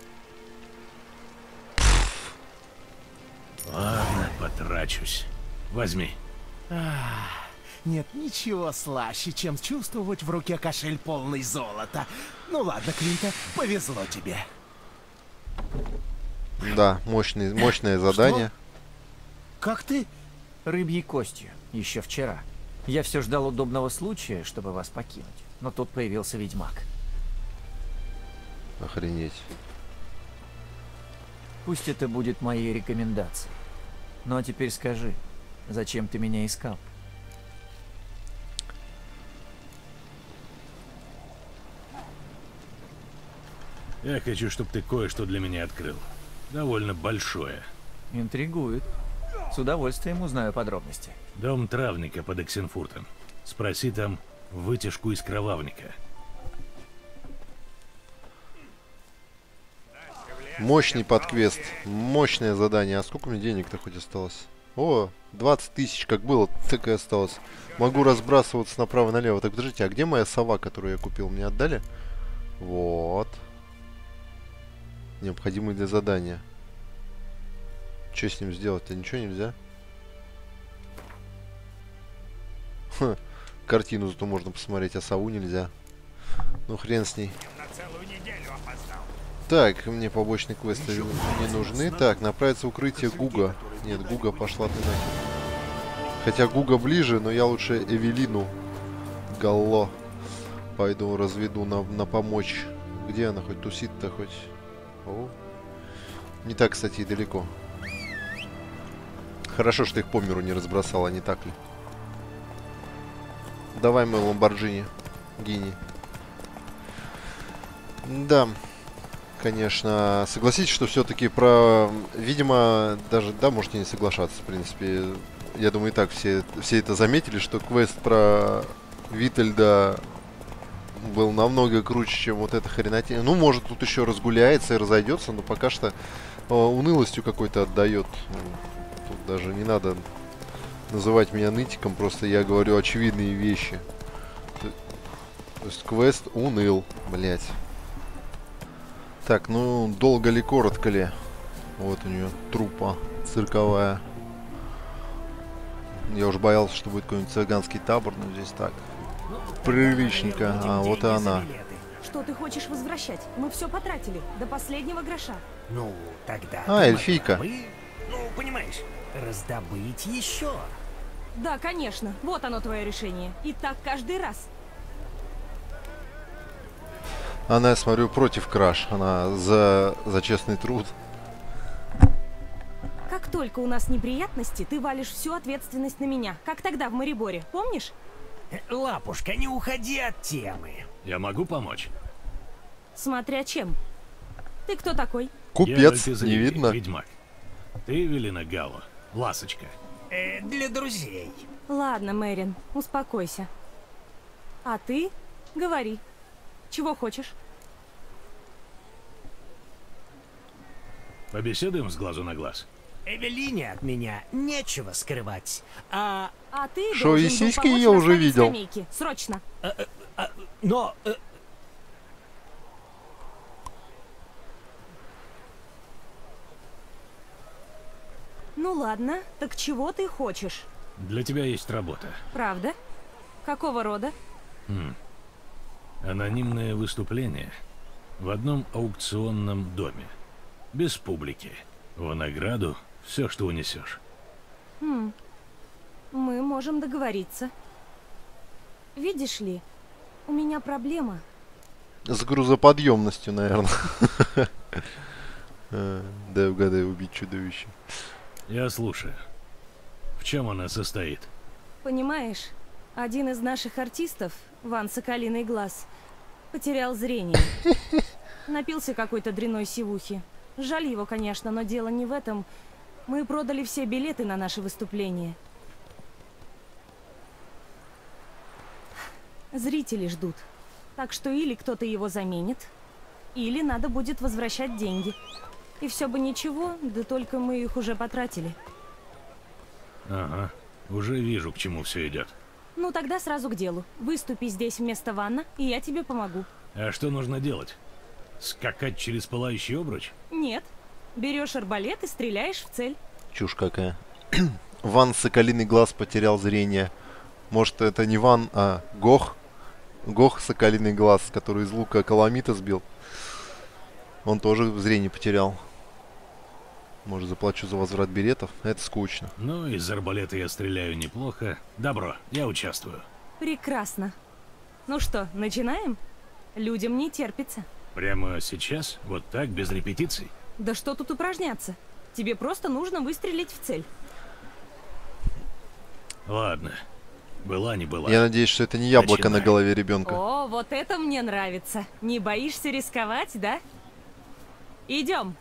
Ладно, потрачусь. Возьми. Ах, нет ничего слаще, чем чувствовать в руке кошель полный золота. Ну ладно, Клинта, повезло тебе. Да, мощный, мощное задание. Что? Как ты? Рыбьей костью. Еще вчера. Я все ждал удобного случая, чтобы вас покинуть. Но тут появился ведьмак. Охренеть. Пусть это будет моей рекомендацией. Ну а теперь скажи, зачем ты меня искал? Я хочу, чтобы ты кое-что для меня открыл. Довольно большое. Интригует. С удовольствием узнаю подробности. Дом травника под Оксенфуртом. Спроси там вытяжку из кровавника. Мощный подквест. Мощное задание. А сколько мне денег-то хоть осталось? О, двадцать тысяч как было, так и осталось. Могу разбрасываться направо-налево. Так, подождите, а где моя сова, которую я купил? Мне отдали? Вот. Необходимый для задания. Что с ним сделать-то? Ничего нельзя? Ха, картину зато можно посмотреть, а сову нельзя. Ну хрен с ней. Так, мне побочные квесты не нужны. Так, направиться в укрытие Гуга. Нет, Гуга пошла ты нахер. Хотя Гуга ближе, но я лучше Эвелину Галло пойду разведу на, на помочь. Где она хоть тусит-то хоть? О. Не так, кстати, и далеко. Хорошо, что их по миру не разбросал, а не так ли? Давай мой Ламборджини. Гини. Да. Конечно. Согласитесь, что все-таки про... Видимо, даже... Да, можете не соглашаться, в принципе. Я думаю, и так все, все это заметили, что квест про Витальда был намного круче, чем вот эта хренотень. Ну, может, тут еще разгуляется и разойдется, но пока что э, унылостью какой-то отдает. Тут даже не надо называть меня нытиком, просто я говорю очевидные вещи. То есть квест уныл, блять. Так, ну, долго ли, коротко ли? Вот у нее трупа цирковая. Я уж боялся, что будет какой-нибудь цыганский табор, но здесь так. Приличненько. А, вот и она. Что ты хочешь возвращать? Мы все потратили, до последнего гроша. Ну, тогда... А, эльфийка. Мы, ну, понимаешь, раздобыть еще. Да, конечно. Вот оно твое решение. И так каждый раз. Она, я смотрю, против краш. Она за, за честный труд. Как только у нас неприятности, ты валишь всю ответственность на меня. Как тогда в Мариборе, помнишь? Лапушка, не уходи от темы. Я могу помочь? Смотря чем. Ты кто такой? Купец, не видно. Ведьмак. Ты Эвелина Галло, ласочка. Э, для друзей. Ладно, Мэрин, успокойся. А ты? Говори. Чего хочешь? Побеседуем с глазу на глаз. Эвелине от меня нечего скрывать. А, а ты Шо, и сиськи я уже видел. Скамейки. Срочно. А, а, но... А... Ну ладно, так чего ты хочешь? Для тебя есть работа. Правда? Какого рода? Хм. Анонимное выступление в одном аукционном доме. Без публики. В награду все, что унесешь. Хм. Мы можем договориться. Видишь ли, у меня проблема. С грузоподъемностью, наверное. Дай угадай, убить чудовище. Я слушаю. В чем она состоит? Понимаешь, один из наших артистов, Ван Соколиный Глаз, потерял зрение. Напился какой-то дряной сивухи. Жаль его, конечно, но дело не в этом. Мы продали все билеты на наше выступление. Зрители ждут. Так что или кто-то его заменит, или надо будет возвращать деньги. И все бы ничего, да только мы их уже потратили. Ага. Уже вижу, к чему все идет. Ну тогда сразу к делу. Выступи здесь вместо Ванна, и я тебе помогу. А что нужно делать? Скакать через пылающий обруч? Нет. Берешь арбалет и стреляешь в цель. Чушь какая. Ван Соколиный Глаз потерял зрение. Может, это не Ван, а Гох? Гох Соколиный Глаз, который из лука Каламита сбил. Он тоже зрение потерял. Может, заплачу за возврат беретов? Это скучно. Ну, из арбалета я стреляю неплохо. Добро, я участвую. Прекрасно. Ну что, начинаем? Людям не терпится. Прямо сейчас? Вот так, без репетиций? Да что тут упражняться? Тебе просто нужно выстрелить в цель. Ладно. Была не была. Я надеюсь, что это не яблоко Начинай. на голове ребенка. О, вот это мне нравится. Не боишься рисковать, да? Идем.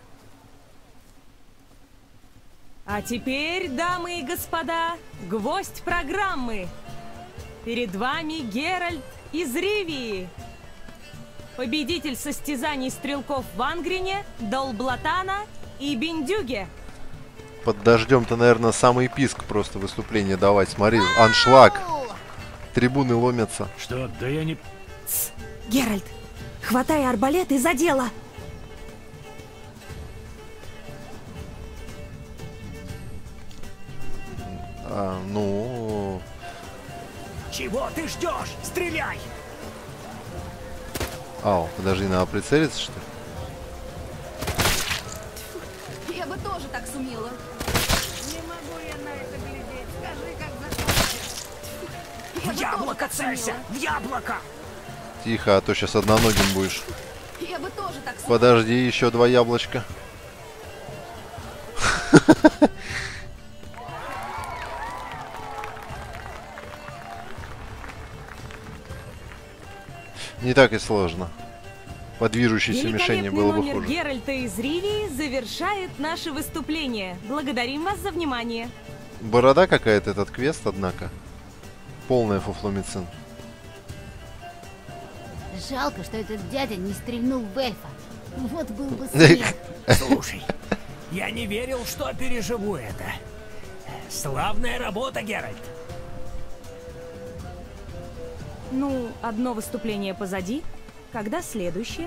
А теперь, дамы и господа, гвоздь программы. Перед вами Геральт из Ривии. Победитель состязаний стрелков в Ангрине, Долблатана и Бендюге. Под дождем-то, наверное, самый писк просто выступление давать. Смотри, аншлаг. Трибуны ломятся. Что? Да я не... Тс, Геральт, хватай арбалет и за дело. А, ну... Чего ты ждешь? Стреляй! Ау, подожди, надо прицелиться, что ли? Я бы тоже так сумела. Не могу я на это глядеть. Скажи, как закончишь. В яблоко целься! В яблоко! Тихо, а то сейчас одноногим будешь. Я бы тоже так сумела. Подожди, еще два яблочка. Не так и сложно. По движущейся мишени было бы номер хуже. Геральта из Ривии завершает наше выступление. Благодарим вас за внимание. Борода какая-то этот квест, однако. Полная фуфломицин. Жалко, что этот дядя не стрельнул в эльфа. Вот был бы свет. Слушай, я не верил, что переживу это. Славная работа, Геральт. Ну, одно выступление позади. Когда следующее?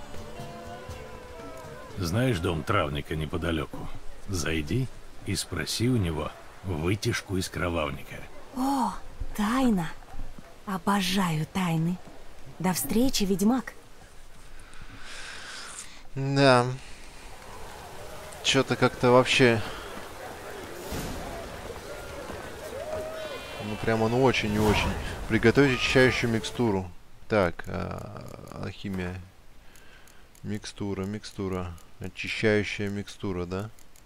Знаешь дом травника неподалеку? Зайди и спроси у него вытяжку из кровавника. О, тайна. Обожаю тайны. До встречи, ведьмак. Да. Что-то как-то вообще... Ну, прямо, ну, очень и очень. Приготовить очищающую микстуру. Так, а, алхимия. Микстура, микстура. Очищающая микстура, да?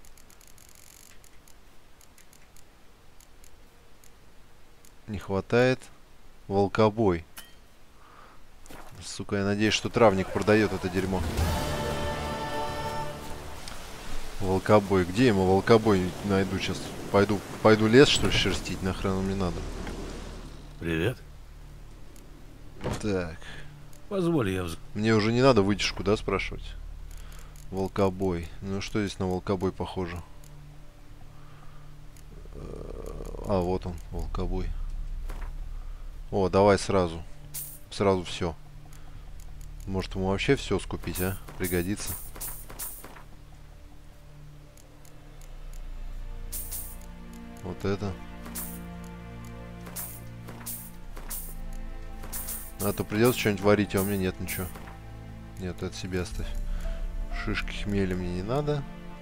Не хватает. Волкобой. Сука, я надеюсь, что травник продает это дерьмо. Волкобой. Где ему волкобой найду сейчас? Пойду, пойду лес, что ли, шерстить? Нахрен он мне надо? Привет. Так. Позволь, я вз... Мне уже не надо вытяжку, да, спрашивать? Волкобой. Ну, что здесь на волкобой похоже? А, вот он, волкобой. О, давай сразу. Сразу все. Может, ему вообще все скупить, а? Пригодится. Вот это. А то придется что-нибудь варить, а у меня нет ничего. Нет, это себе оставь. Шишки хмеля мне не надо.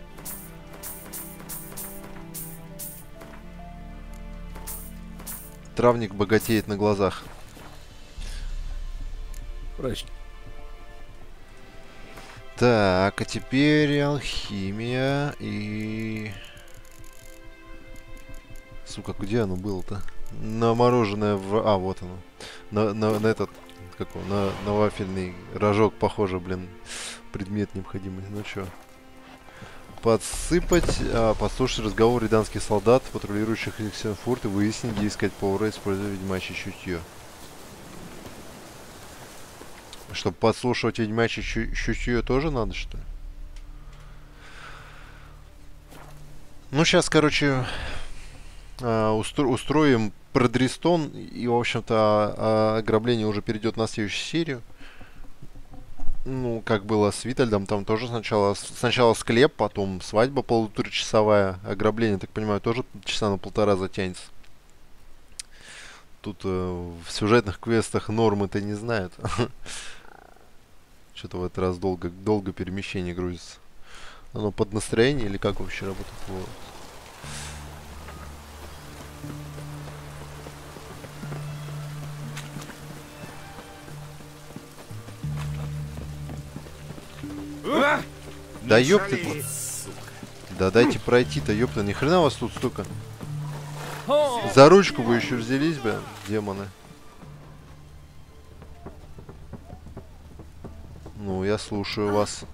Травник богатеет на глазах. Прочь. Так, а теперь алхимия и... Сука, где оно было-то? На мороженое в... А, вот оно. На, на, на этот... Как он? На, на вафельный рожок похоже, блин. Предмет необходимый. Ну чё? Подсыпать, а, послушать разговор риданских солдат, патрулирующих Иксенфурт, и выяснить, где искать повара, используя ведьмачье чутье. Чтобы подслушивать ведьмачье чутье тоже надо, что ли? Ну, сейчас, короче, э, устро устроим продрестон, и, в общем-то, ограбление уже перейдет на следующую серию. Ну, как было с Витальдом, там тоже сначала, сначала склеп, потом свадьба полуторачасовая. Ограбление, так понимаю, тоже часа на полтора затянется. Тут э, в сюжетных квестах нормы-то не знают. Что-то в этот раз долго, долго перемещение грузится. Оно под настроение или как вообще работает? Вот. А! Да ёпты. Да дайте пройти-то, ёпта, ни хрена вас тут столько. За ручку вы еще взялись бы, демоны. Ну, я слушаю вас.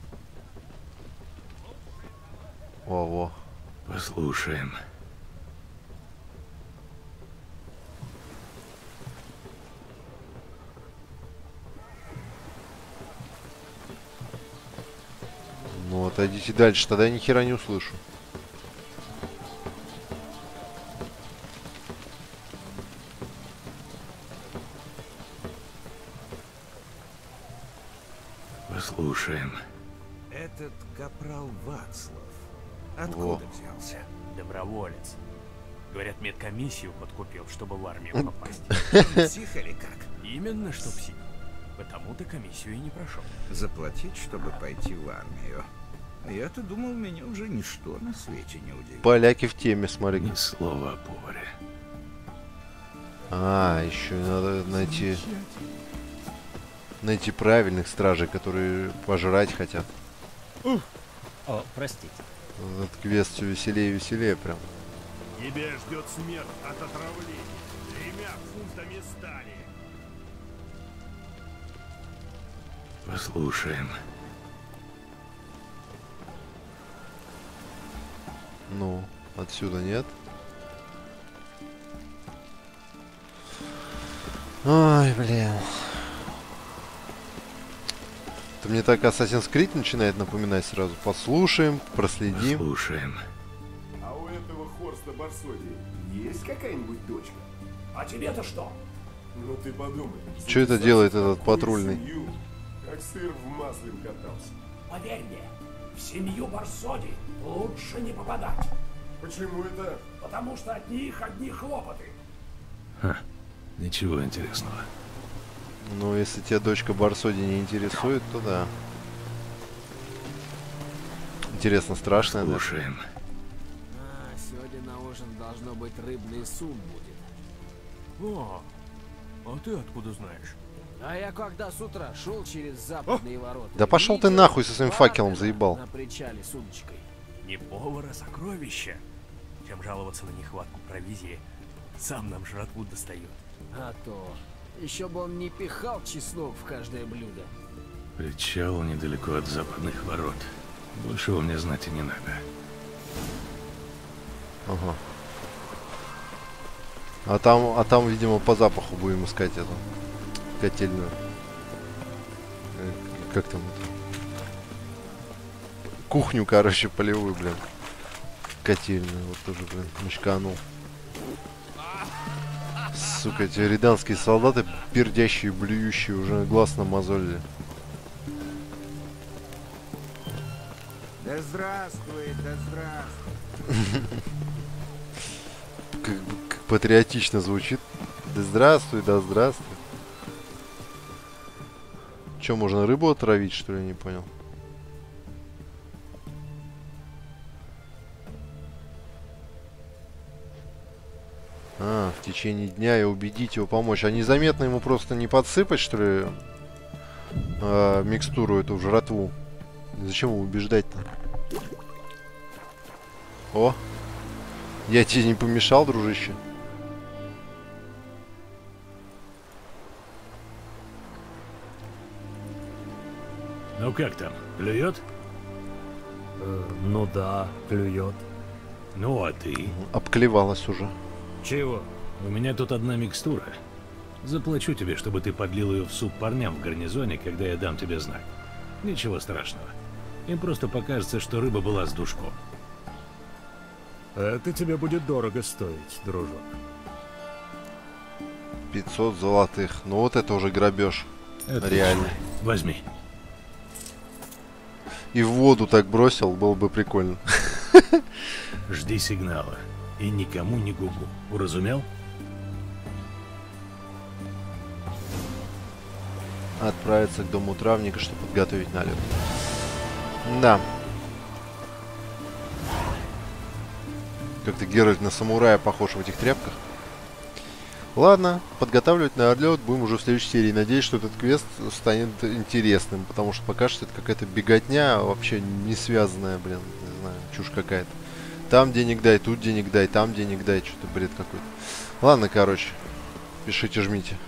Во-во. Послушаем. Ну, отойдите дальше, тогда я ни хера не услышу. Послушаем. Этот капрал Вацлав откуда Во. взялся? Доброволец. Говорят, медкомиссию подкупил, чтобы в армию попасть. Псих или как? Именно что псих. Потому ты комиссию и не прошел. Заплатить, чтобы пойти в армию. А я-то думал, меня уже ничто на свете не удивит. Поляки в теме, смотри. Ни слова о поваре. А, еще надо найти... Найти правильных стражей, которые пожрать хотят. О, простите. Этот квест все веселее и веселее прям. Тебя ждет смерть от отравления тремя фунтами стали. Послушаем. Ну, отсюда нет. Ой, блин. Это мне так Assassin's Creed начинает напоминать сразу. Послушаем, проследим. Послушаем. А у этого Хорста Барсоди есть какая-нибудь дочка? А тебе-то что? Ну ты подумай. Что это делает этот патрульный? Семью, как сыр в масле катался. Поверь мне, в семью Барсоди лучше не попадать. Почему это? Потому что от них одни хлопоты. Ха, ничего интересного. Ну, если тебя дочка Барсоди не интересует, то да. Интересно, страшно, да? Слушаем. А, сегодня на ужин должно быть рыбный суп будет. О, а ты откуда знаешь? А я когда с утра шел через западные ворота. Да пошел ты нахуй со своим факелом, заебал. На причале с удочкой. Не повара, сокровища. Чем жаловаться на нехватку провизии, сам нам жратву достает. А то. Еще бы он не пихал чеснок в каждое блюдо. Причал недалеко от западных ворот. Большего мне знать и не надо. Ага. А там, а там, видимо, по запаху будем искать эту котельную. Э, Как там это? Кухню, короче, полевую, блин. Котельную. Вот тоже, блин, мочканул. Сука, эти риданские солдаты, пердящие, блюющие, уже глаз намазолили. Да здравствуй, да здравствуй. Как, как патриотично звучит. Да здравствуй, да здравствуй. Че, можно рыбу отравить, что ли, я не понял? А, в течение дня и убедить его помочь. А незаметно ему просто не подсыпать, что ли, а, микстуру эту в жратву? Зачем его убеждать-то? О! Я тебе не помешал, дружище. Ну как там, клюет? Э, ну да, клюет. Ну а ты? Обклевалась уже. Чего? У меня тут одна микстура. Заплачу тебе, чтобы ты подлил ее в суп парням в гарнизоне, когда я дам тебе знак. Ничего страшного. Им просто покажется, что рыба была с душком. Это тебе будет дорого стоить, дружок. пятьсот золотых. Ну вот это уже грабеж. Это реально. Возьми. И в воду так бросил, было бы прикольно. Жди сигнала. И никому не гугу. Уразумел? Отправиться к дому травника, чтобы подготовить налет. Да. Как-то Геральт на самурая похож в этих тряпках. Ладно, подготавливать на отлет будем уже в следующей серии. Надеюсь, что этот квест станет интересным, потому что пока что это какая-то беготня, вообще не связанная, блин, не знаю, чушь какая-то. Там денег дай, тут денег дай, там денег дай, что-то бред какой-то. Ладно, короче, пишите, жмите.